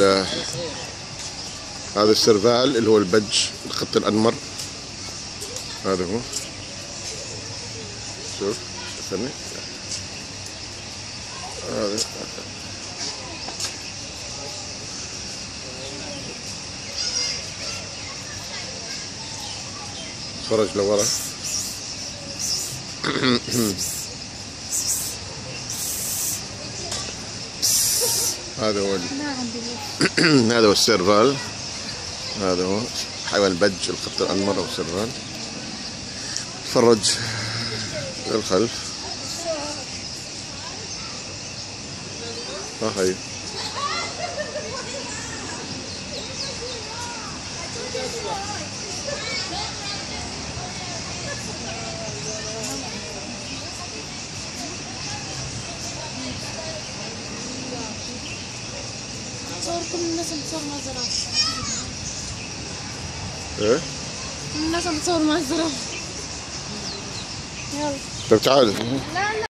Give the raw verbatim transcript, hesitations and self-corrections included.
هذا السرفال اللي هو البج الخط الأنمر. هذا هو، شوف استني هذا اتفرج لورا. هذا هو هذا هو السيرفال. هذا هو حيوان البج الخط الأنمر أو السيرفال. تفرج للخلف. ها هي صور كل الناس بتصور مع الزرافة. ايه؟ كل الناس بتصور مع الزرافة. يلا. طيب تعال. لا لا.